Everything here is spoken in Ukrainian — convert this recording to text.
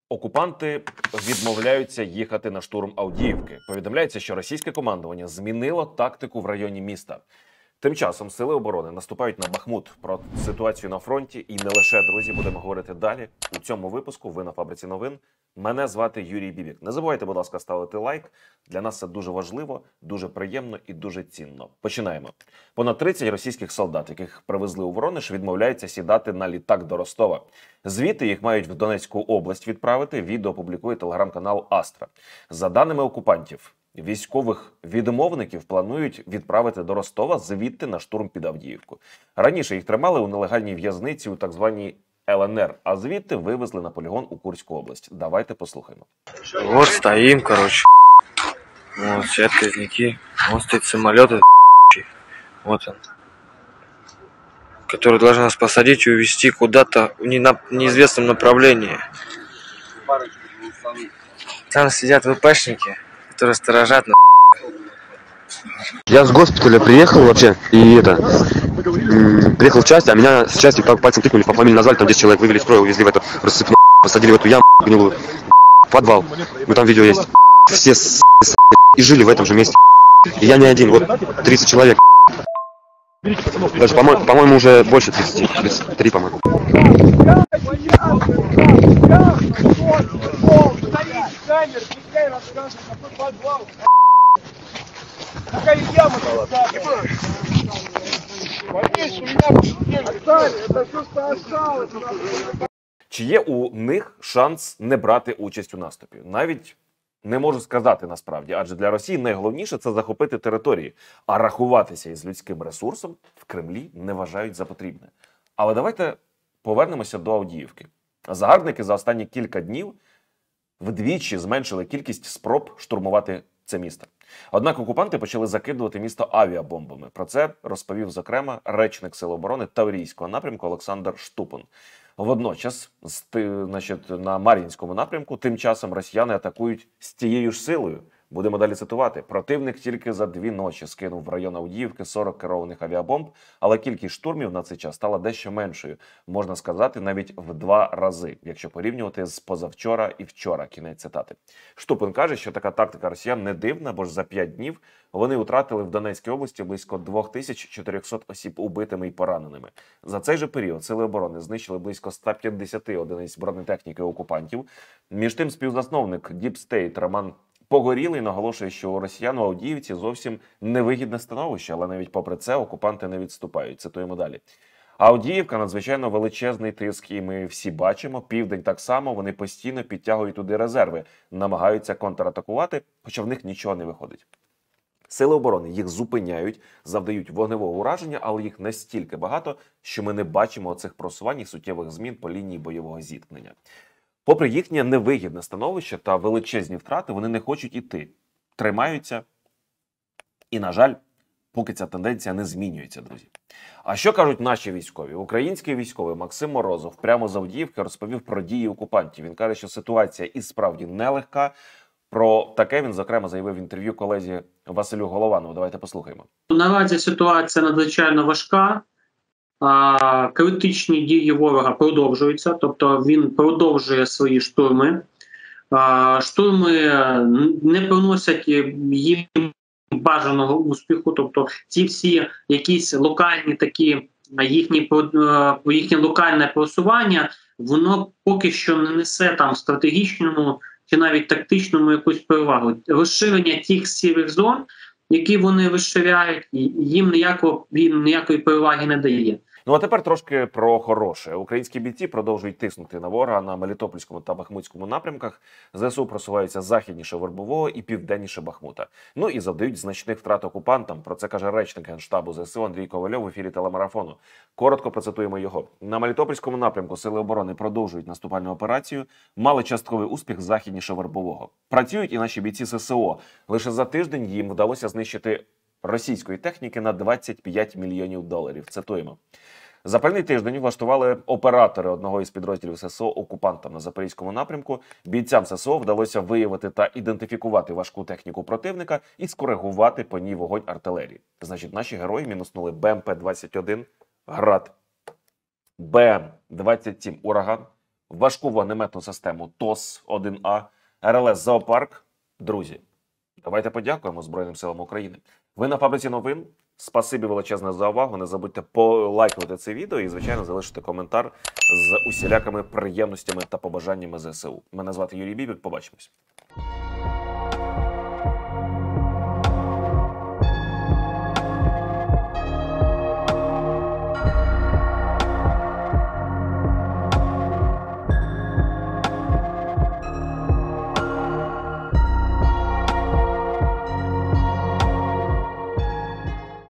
Окупанти відмовляються їхати на штурм Авдіївки. Повідомляється, що російське командування змінило тактику в районі міста. Тим часом сили оборони наступають на Бахмут. Про ситуацію на фронті і не лише, друзі, будемо говорити далі. У цьому випуску ви на Фабриці новин. Мене звати Юрій Бібік. Не забувайте, будь ласка, ставити лайк. Для нас це дуже важливо, дуже приємно і дуже цінно. Починаємо. Понад 30 російських солдат, яких привезли у Воронеж, відмовляються сідати на літак до Ростова. Звідти їх мають в Донецьку область відправити. Відео публікує телеграм-канал Астра. За даними окупантів, військових відмовників планують відправити до Ростова, звідти на штурм під Авдіївку. Раніше їх тримали у нелегальній в'язниці у так званій ЛНР, а звідти вивезли на полігон у Курську область. Давайте послухаємо. Вот стоим, короче. Вот все отказники. Вот стоит самолет, вот он, который должен нас посадить и увезти куда-то в неизвестном направлении. Там сидят ВПшники, которые сторожат на. Я с госпиталя приехал вообще, и приехал в часть, а меня с части пальцем тыкнули, по фамилии назвали, там 10 человек вывели из строя, увезли в эту рассыпную, посадили в эту яму гнилую, в подвал. Ну там видео есть. Все и жили в этом же месте. И я не один, вот 30 человек. Даже, по-моему, уже больше 30, 33, по-моему. Чи є у них шанс не брати участь у наступі? Навіть не можу сказати насправді, адже для Росії найголовніше – це захопити території, а рахуватися із людським ресурсом в Кремлі не вважають за потрібне. Але давайте повернемося до Авдіївки. Загарбники за останні кілька днів вдвічі зменшили кількість спроб штурмувати це місто. Однак окупанти почали закидувати місто авіабомбами. Про це розповів, зокрема, речник Сил оборони Таврійського напрямку Олександр Штупун. Водночас, на Мар'їнському напрямку, тим часом росіяни атакують з тією ж силою. Будемо далі цитувати. Противник тільки за 2 ночі скинув в район Авдіївки 40 керованих авіабомб, але кількість штурмів на цей час стала дещо меншою. Можна сказати, навіть в 2 рази, якщо порівнювати з позавчора і вчора. Кінець цитати. Штупин каже, що така тактика росіян не дивна, бо ж за 5 днів вони втратили в Донецькій області близько 2400 осіб убитими і пораненими. За цей же період Сили оборони знищили близько 150 одиниць бронетехніки окупантів. Між тим, співзасновник Deep State Роман Погорілий наголошує, що у росіян у Авдіївці зовсім невигідне становище, але навіть попри це окупанти не відступають. Цитуємо далі. Авдіївка – надзвичайно величезний тиск, і ми всі бачимо, південь так само, вони постійно підтягують туди резерви, намагаються контратакувати, хоча в них нічого не виходить. Сили оборони їх зупиняють, завдають вогневого ураження, але їх настільки багато, що ми не бачимо оцих просувань і суттєвих змін по лінії бойового зіткнення. Попри їхнє невигідне становище та величезні втрати, вони не хочуть іти, тримаються. І, на жаль, поки ця тенденція не змінюється, друзі. А що кажуть наші військові? Український військовий Максим Морозов прямо з Авдіївки розповів про дії окупантів. Він каже, що ситуація і справді нелегка. Про таке він, зокрема, заявив в інтерв'ю колезі Василю Голованову. Давайте послухаємо. Наразі ситуація надзвичайно важка. Критичні дії ворога продовжуються, тобто він продовжує свої штурми. Штурми не приносять їм бажаного успіху, тобто ці всі якісь локальні такі, їхнє локальне просування, воно поки що не несе там стратегічному чи навіть тактичному якусь перевагу. Розширення тих сірих зон, які вони розширяють, їм ніякої переваги не дає. Ну а тепер трошки про хороше. Українські бійці продовжують тиснути на ворога на Мелітопольському та Бахмутському напрямках. ЗСУ просуваються західніше Вербового і південніше Бахмута. Ну і завдають значних втрат окупантам. Про це каже речник Генштабу ЗСУ Андрій Ковальов в ефірі телемарафону. Коротко процитуємо його. На Мелітопольському напрямку Сили оборони продовжують наступальну операцію. Мали частковий успіх західніше Вербового. Працюють і наші бійці ССО. Лише за тиждень їм вдалося знищити російської техніки на 25 мільйонів доларів. Цитуємо. Запальний тиждень влаштували оператори одного із підрозділів ССО окупантам на Запорізькому напрямку. Бійцям ССО вдалося виявити та ідентифікувати важку техніку противника і скоригувати по ній вогонь артилерії. Значить, наші герої мінуснули БМП-21 «Град», БМ-27 «Ураган», важку вогнеметну систему ТОС-1А, РЛС «Зоопарк». Друзі, давайте подякуємо Збройним силам України. Ви на фабриці новин. Спасибі величезне за увагу. Не забудьте полайкувати це відео і, звичайно, залишити коментар з усілякими приємностями та побажаннями ЗСУ. Мене звати Юрій Бібік. Побачимось.